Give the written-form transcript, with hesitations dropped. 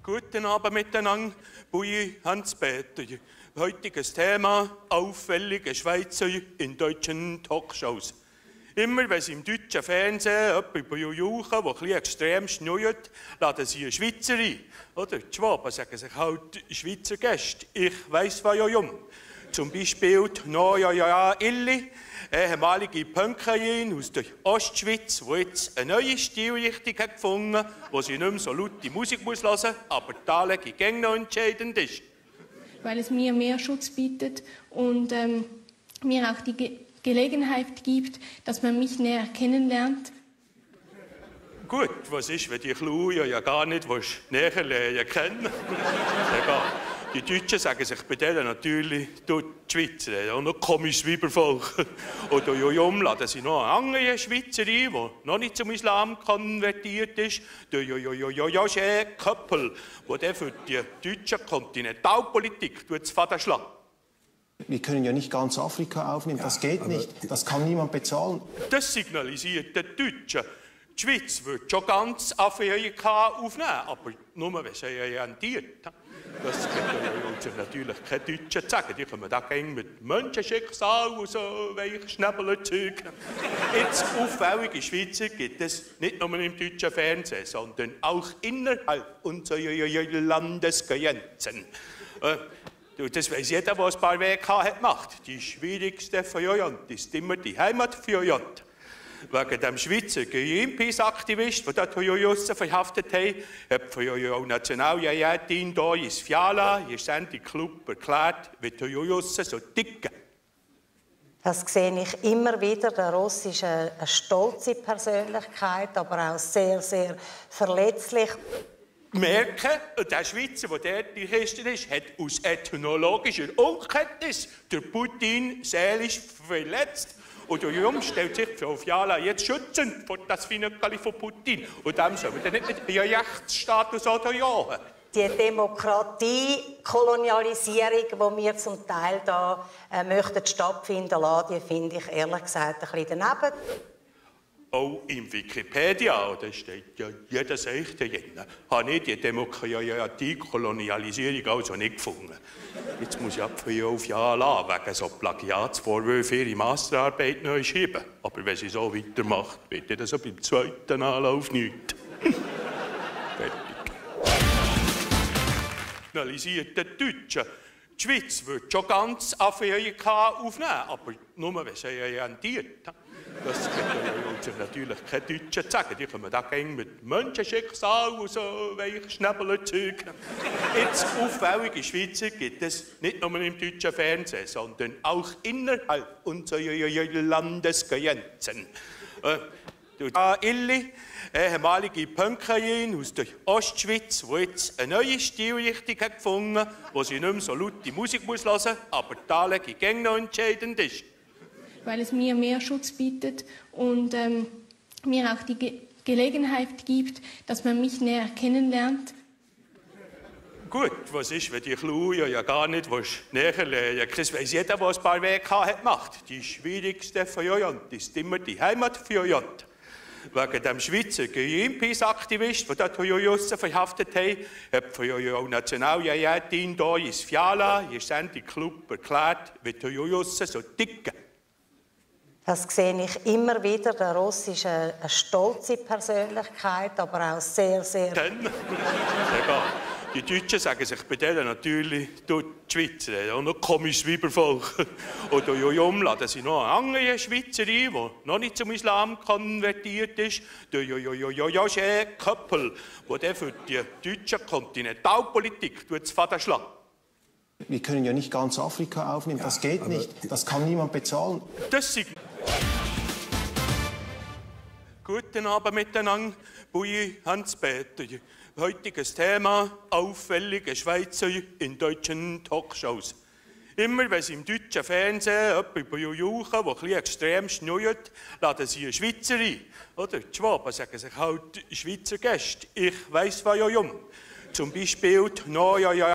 Guten Abend miteinander, Bui Hans-Peter. Heutiges Thema: auffällige Schweizer in deutschen Talkshows. Immer wenn Sie im deutschen Fernsehen jemanden bejuchen, der etwas extrem schnurrt, laden Sie einen Schweizer ein. Oder die Schwaben sagen sich halt Schweizer Gäste. Ich weiss warum. Zum Beispiel die Noja Illi, ehemalige Punkerin aus der Ostschweiz, die jetzt eine neue Stilrichtung hat gefunden, wo sie nicht mehr so laute Musik hören muss, aber die Anlegung gäng noch entscheidend ist. Weil es mir mehr Schutz bietet und mir auch die Gelegenheit gibt, dass man mich näher kennenlernt. Gut, was ist, wenn die Clown ja gar nicht näher lernen kennen? Egal. Die Deutschen sagen sich bei denen natürlich, die Schweizer, auch noch komisches Weibervolk. Oder laden sie noch einen anderen Schweizer ein, der noch nicht zum Islam konvertiert ist, der Joschä Köppel, der für die deutsche Kontinentalpolitik das Faden schlägt. Wir können ja nicht ganz Afrika aufnehmen, das geht nicht, das kann niemand bezahlen. Das signalisiert den Deutschen. Die Schweiz würde schon ganz Afrika aufnehmen, aber nur, wenn sie rentiert. Das können sich natürlich keine Deutschen sagen. Die kommen da gerne mit Menschenschicksal und so Weichschnäbelzeug. Jetzt auffällige Schweizer gibt es nicht nur im deutschen Fernsehen, sondern auch innerhalb unserer Landesgrenzen. Das weiss jeder, der ein paar WK hat gemacht. Die schwierigste Variante ist immer die Heimatvariante. Wegen dem Schweizer Greenpeace-Aktivist, der dort Jussen verhaftet hat die Nationalrätin Doris Fiala in der Sendung Club erklärt, wie die Jussen so ticken. Das sehe ich immer wieder. Der Ross ist eine stolze Persönlichkeit, aber auch sehr, sehr verletzlich. Merken, der Schweizer, der dort die Christin ist, hat aus ethnologischer Unkenntnis der Putin seelisch verletzt. Und darum stellt sich Frau Fiala jetzt schützend vor das Finale von Putin. Und dem soll man dann nicht mit einem Rechtsstatus oder jagen. Die Demokratie-Kolonialisierung, die wir zum Teil da möchten stattfinden lassen, die finde ich ehrlich gesagt ein bisschen daneben. Auch im Wikipedia, da steht ja jeder Seite drin, habe ich die Demokratie-Kolonialisierung also nicht gefunden. Jetzt muss ich ab 5 Jahre lassen, wegen so Plagiatsvorwürfen ihre Masterarbeit neu schreiben. Aber wenn sie so weitermacht, wird das so beim zweiten Anlauf nichts. Fertig. Analysiert der Deutsche. Die Schweiz würde schon ganz Afrika aufnehmen, aber nur, wenn sie rentiert. Das können sich natürlich keine Deutschen sagen. Die kommen da gerne mit Menschenschicksal und so Weichschnäbelzeug. Jetzt auffällige Schweizer gibt es nicht nur im deutschen Fernsehen, sondern auch innerhalb unserer Landesgrenzen. Die Illi, ehemalige Punkerin aus der Ostschweiz, die jetzt eine neue Stilrichtung hat gefunden, wo sie nicht mehr so laute Musik hören muss, aber die Anlegung gäng noch entscheidend ist. Weil es mir mehr Schutz bietet und mir auch die Gelegenheit gibt, dass man mich näher kennenlernt. Gut, was ist, wenn die Clown ja gar nicht näher lernen? Das weiss jeder, der ein paar WK hat gemacht. Die schwierigste Variante ist immer die Heimatvariante. Wegen dem Schweizer Greenpeace-Aktivist, der dort Jussen verhaftet hat die Nationalrätin Doris Fiala in der Sendung Club erklärt, wie die Jussen so ticken. Das sehe ich immer wieder. Der Ross ist eine stolze Persönlichkeit, aber auch sehr, sehr... Egal. Die Deutschen sagen sich bei denen natürlich, die Schweizer, auch noch komisches Weibervolk. Oder laden sie noch einen anderen Schweizer ein, der noch nicht zum Islam konvertiert ist, der Joschä Köppel, der für die deutsche Kontinentalpolitik das Faden schlägt. Wir können ja nicht ganz Afrika aufnehmen, das geht nicht, das kann niemand bezahlen. Guten Abend miteinander, Bui Hans-Peter. Heutiges Thema: auffällige Schweizer in deutschen Talkshows. Immer wenn Sie im deutschen Fernsehen jemanden bejuchen, der etwas extrem schnurrt, laden Sie einen Schweizer ein. Oder die Schwaben sagen sich halt Schweizer Gäste. Ich weiss warum. Zum Beispiel die Noja